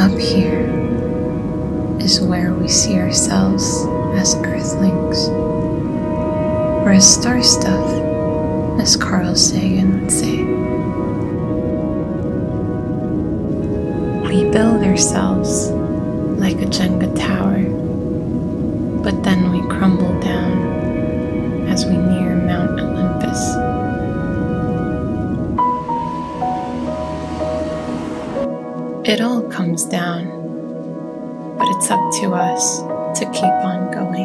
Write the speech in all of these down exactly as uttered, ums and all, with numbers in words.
Up here is where we see ourselves as earthlings, or as star stuff, as Carl Sagan would say. We build ourselves like a Jenga tower, but then we crumble down as we near Mount Olympus. It all comes down, but it's up to us to keep on going.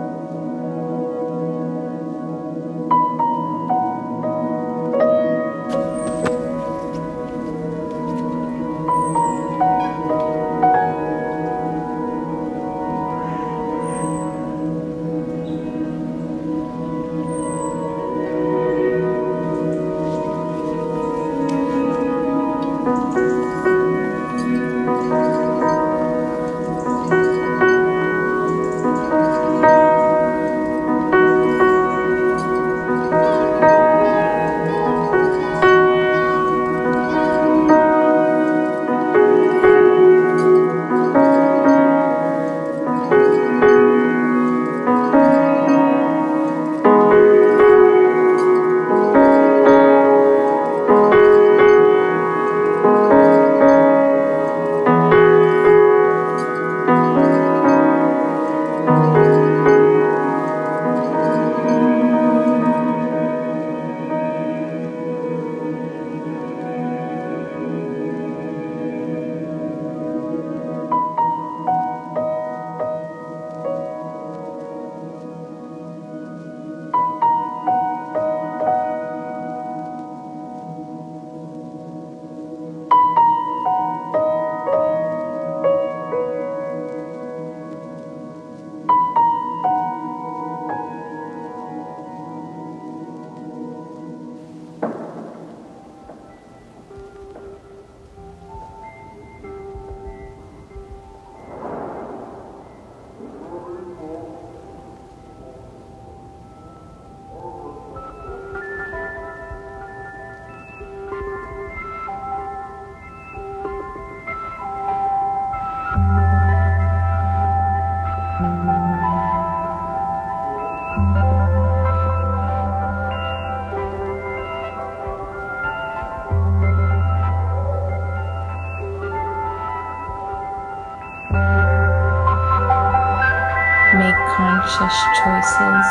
Make conscious choices.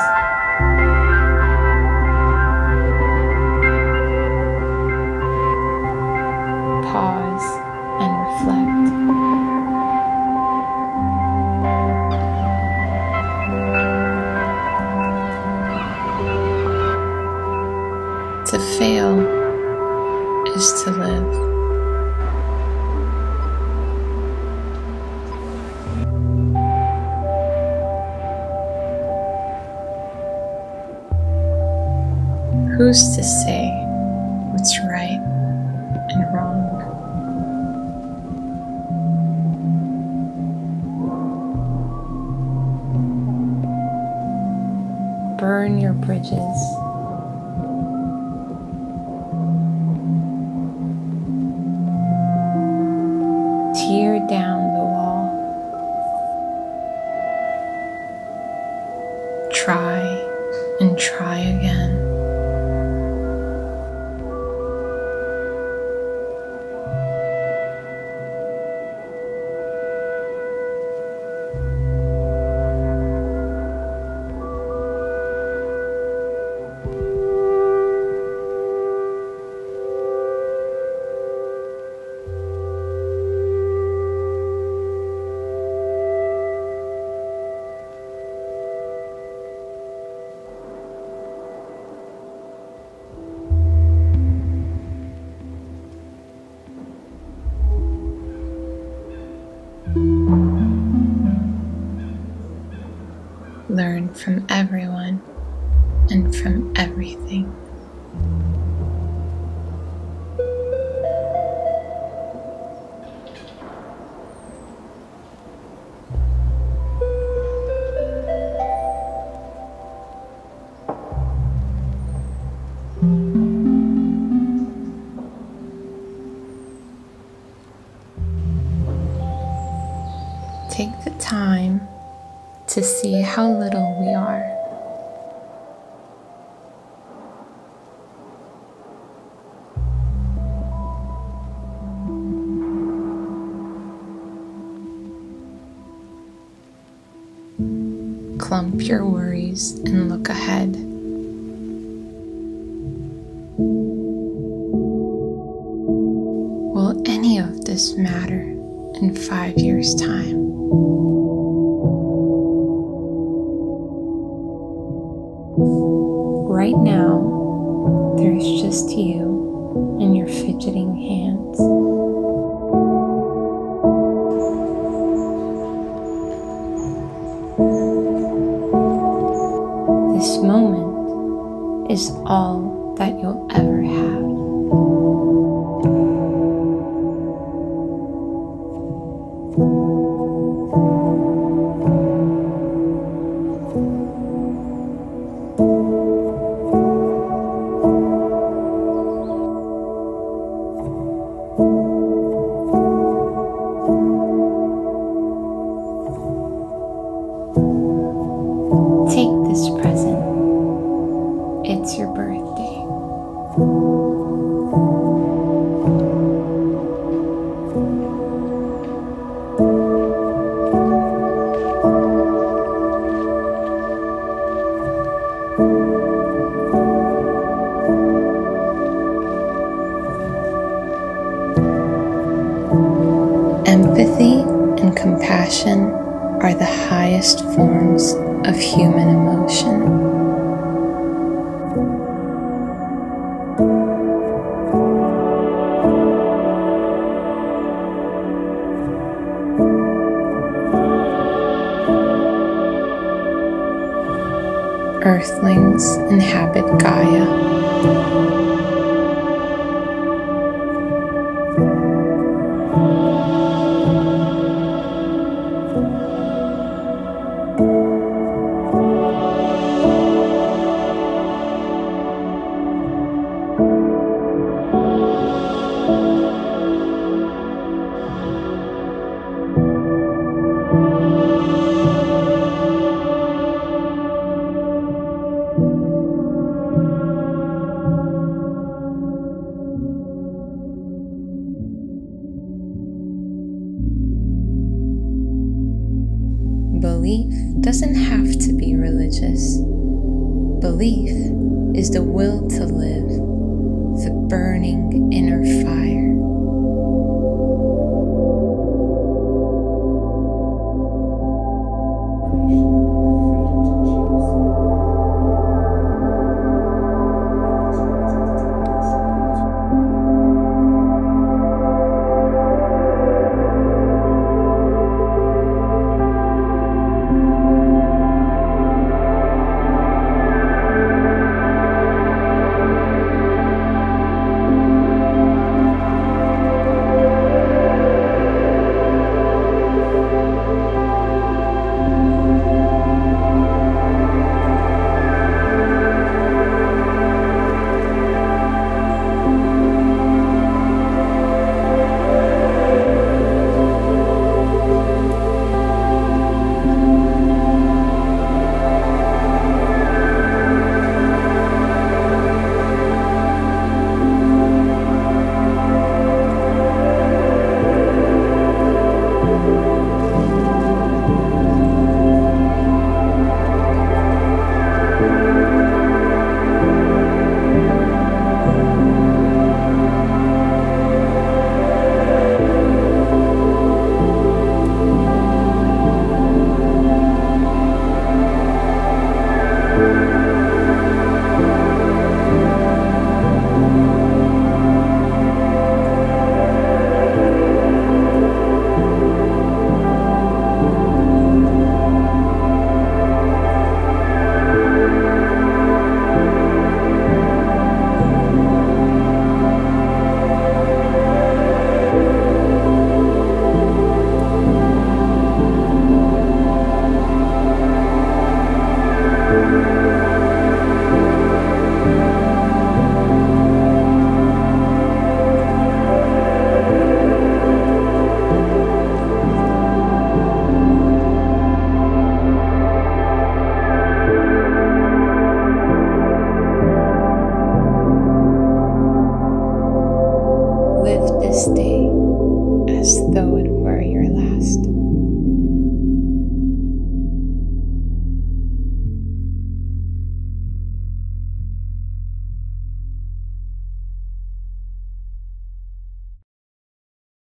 Pause and reflect. To fail is to live. Who's to say what's right and wrong? Burn your bridges. Tear down the wall. Try and try again. Learn from everyone and from everything. Take the time to see how little we are. Clump your worries and look ahead. Will any of this matter in five years' time? Right now, there's just you and your fidgeting hands. This moment is all that you'll ever have. Take this present. It's your birthday. Empathy and compassion are the highest forms of human emotion. Earthlings inhabit Gaia. Belief doesn't have to be religious. Belief is the will to live, the burning inner fire.